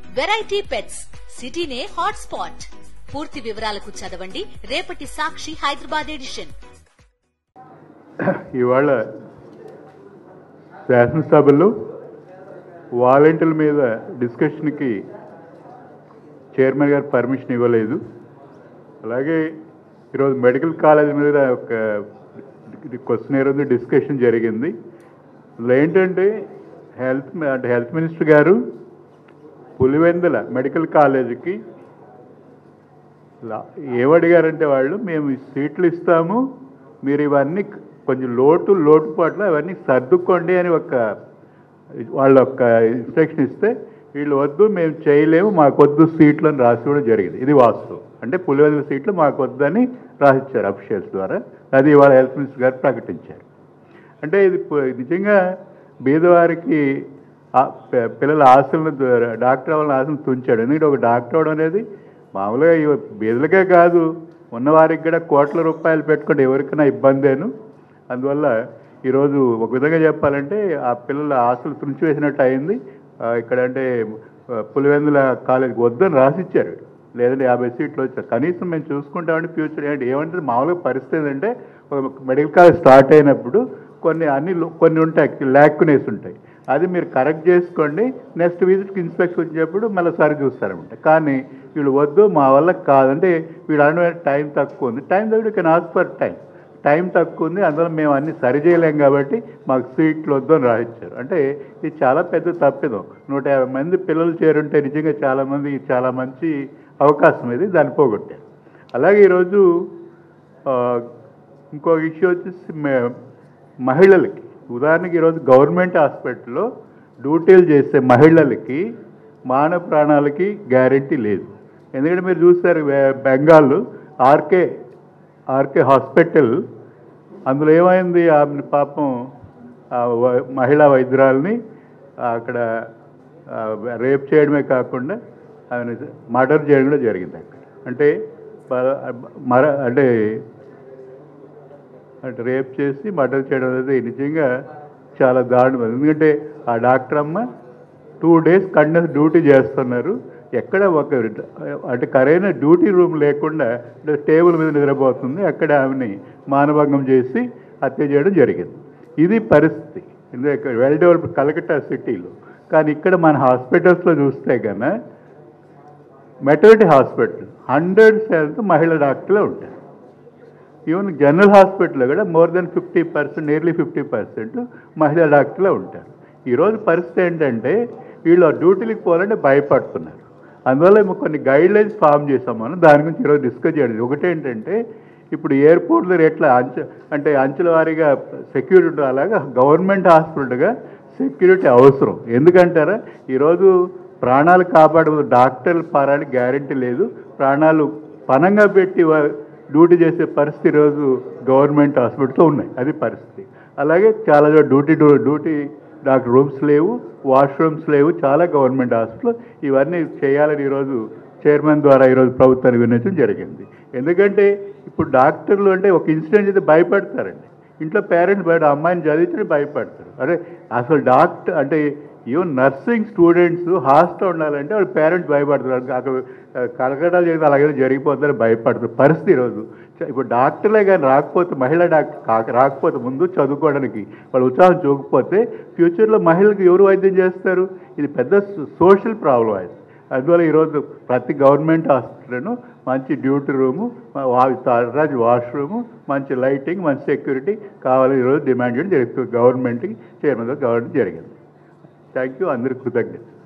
Variety pets సిటీనే hot spot. పూర్తి వివరాలకు చదవండి రేపటి సాక్షి హైదరాబాద్ ఎడిషన్. ఇవాళ శాసనసభలో వాలంటీర్ల మీద డిస్కషన్కి చైర్మన్ గారు పర్మిషన్ ఇవ్వలేదు. అలాగే ఈరోజు మెడికల్ కాలేజ్ మీద ఒక క్వశ్చన్ ఉంది, డిస్కషన్ జరిగింది. అందులో ఏంటంటే హెల్త్ మినిస్టర్ గారు పులివెందుల మెడికల్ కాలేజీకి ఏమడిగారంటే వాళ్ళు, మేము సీట్లు ఇస్తాము, మీరు ఇవన్నీ కొంచెం లోటుపాట్లు అవన్నీ సర్దుకోండి అని వాళ్ళు ఒక ఇన్స్ట్రక్షన్ ఇస్తే, వీళ్ళు వద్దు, మేము చేయలేము, మాకొద్దు సీట్లు అని రాసి కూడా జరిగింది. ఇది వాస్తవం. అంటే పులివెందుల సీట్లు మాకు వద్దని రాసిచ్చారు అఫీషియల్స్ ద్వారా. అది ఇవాళ హెల్త్ మినిస్టర్ గారు ప్రకటించారు. అంటే ఇది నిజంగా బీదవారికి పిల్లల ఆశలను, డాక్టర్ అవ్వాలని ఆశలను తుంచాడు. ఎందుకంటే ఒక డాక్టర్ అవడం అనేది మామూలుగా బీదలకే కాదు, ఉన్నవారికి కూడా కోట్ల రూపాయలు పెట్టుకుంటే ఎవరికైనా ఇబ్బందేను. అందువల్ల ఈరోజు ఒక విధంగా చెప్పాలంటే ఆ పిల్లల ఆశలు తుంచివేసినట్టు అయింది. ఇక్కడ అంటే పులివెందుల కాలేజీకి వద్దని రాసిచ్చారు, లేదంటే 50 సీట్లు వచ్చారు. కనీసం మేము చూసుకుంటామంటే ఫ్యూచర్ ఏమంటే మామూలుగా పరిస్థితి ఏంటంటే మెడికల్ కాలేజ్ స్టార్ట్ అయినప్పుడు కొన్ని ఉంటాయి, ల్యాక్యునేస్ ఉంటాయి. అది మీరు కరెక్ట్ చేసుకోండి, నెక్స్ట్ విజిట్కి ఇన్స్పెక్షన్ వచ్చినప్పుడు మళ్ళీ సరి చూస్తారనమాట. కానీ వీళ్ళు వద్దు, మా వల్ల కాదంటే వీళ్ళు అన్న టైం తక్కువ ఉంది, టైం తగ్గ కెన్ ఆస్క్ ఫర్ టైం తక్కువ ఉంది, అందులో మేము అన్ని సరి చేయలేం కాబట్టి మాకు సీట్లు వద్దు అని రాయించారు. అంటే ఇది చాలా పెద్ద తప్పిదం. 150 మంది పిల్లలు చేరుంటే నిజంగా చాలా మంచి అవకాశం ఇది, దాన్ని పోగొట్టారు. అలాగే ఈరోజు ఇంకో విషయం వచ్చేసి మహిళలకి, ఉదాహరణకి ఈరోజు గవర్నమెంట్ హాస్పిటల్లో డ్యూటీలు చేసే మహిళలకి మానవ ప్రాణాలకి గ్యారెంటీ లేదు. ఎందుకంటే మీరు చూస్తారు బెంగాల్ ఆర్కే హాస్పిటల్, అందులో ఏమైంది, ఆమె పాపం మహిళా వైద్యురాలని అక్కడ రేప్ చేయడమే కాకుండా ఆమె మర్డర్ చేయడం కూడా జరిగింది అక్కడ. అంటే రేప్ చేసి మర్డర్ చేయడం అనేది నిజంగా చాలా దారుణం. ఎందుకంటే ఆ డాక్టర్ అమ్మ 2 days కంటిన్యూస్ డ్యూటీ చేస్తున్నారు. ఎక్కడ అంటే కరైన డ్యూటీ రూమ్ లేకుండా టేబుల్ మీద నిద్రపోతుంది. అక్కడ ఆమెని మానభంగం చేసి హత్య చేయడం జరిగింది. ఇది పరిస్థితి వెల్ డెవలప్డ్ కలకత్తా సిటీలో. కానీ ఇక్కడ మన హాస్పిటల్స్లో చూస్తే కన్నా మెటర్నిటీ హాస్పిటల్ 100% మహిళా డాక్టర్లే ఉంటారు. ఈవెన్ జనరల్ హాస్పిటల్లో కూడా మోర్ దెన్ 50%, నియర్లీ 50% మహిళా డాక్టర్లే ఉంటారు. ఈరోజు పరిస్థితి ఏంటంటే వీళ్ళు డ్యూటీలకు పోవాలంటే భయపడుతున్నారు. అందువల్ల కొన్ని గైడ్లైన్స్ ఫామ్ చేసాం మనం, దాని గురించి ఈరోజు డిస్కస్ చేయాలి. ఒకటేంటంటే ఇప్పుడు ఎయిర్పోర్ట్లో ఎట్లా అంచెల వారీగా సెక్యూరిటీ ఉంటుంది, అలాగా గవర్నమెంట్ హాస్పిటల్గా సెక్యూరిటీ అవసరం. ఎందుకంటారా, ఈరోజు ప్రాణాలు కాపాడే డాక్టర్ల పరానికి గ్యారెంటీ లేదు. ప్రాణాలు పనంగా పెట్టి డ్యూటీ చేసే పరిస్థితి ఈరోజు గవర్నమెంట్ హాస్పిటల్లో ఉన్నాయి. అది పరిస్థితి. అలాగే చాలా డ్యూటీ డాక్టర్ రూమ్స్ లేవు, వాష్రూమ్స్ లేవు చాలా గవర్నమెంట్ హాస్పిటల్. ఇవన్నీ చేయాలని ఈరోజు చైర్మన్ ద్వారా ఈరోజు ప్రభుత్వాన్ని వినియోగించడం జరిగింది. ఎందుకంటే ఇప్పుడు డాక్టర్లు అంటే ఒక ఇన్సిడెంట్ అయితే భయపడతారండి. ఇంట్లో పేరెంట్స్ అమ్మాయిని చదివించడం భయపడతారు. అరే అసలు డాక్టర్ అంటే ఈవెన్ నర్సింగ్ స్టూడెంట్స్ హాస్టల్ ఉండాలంటే వాళ్ళ పేరెంట్స్ భయపడతారు. అక్కడ కలకటాలు చేసి అలాగే జరిగిపోతుందని భయపడతారు పరిస్థితి ఈరోజు. ఇప్పుడు డాక్టర్లే కానీ రాకపోతే, మహిళా డాక్టర్ రాకపోతే, ముందు చదువుకోవడానికి వాళ్ళు ఉత్సాహం చూపకపోతే ఫ్యూచర్లో మహిళలకు ఎవరు వైద్యం చేస్తారు? ఇది పెద్ద సోషల్ ప్రాబ్లం అది. అందువల్ల ఈరోజు ప్రతి గవర్నమెంట్ హాస్పిటల్ను మంచి డ్యూటీ రూము, వాష్రూము, మంచి లైటింగ్, మంచి సెక్యూరిటీ కావాలని ఈరోజు డిమాండ్ చేయడం జరుగుతుంది. గవర్నమెంట్కి చైర్మన్గా గవర్నమెంట్ జరిగింది. Thank you. అందరికీ కృతజ్ఞత.